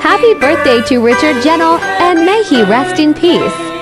Happy birthday to Richard Genelle, and may he rest in peace.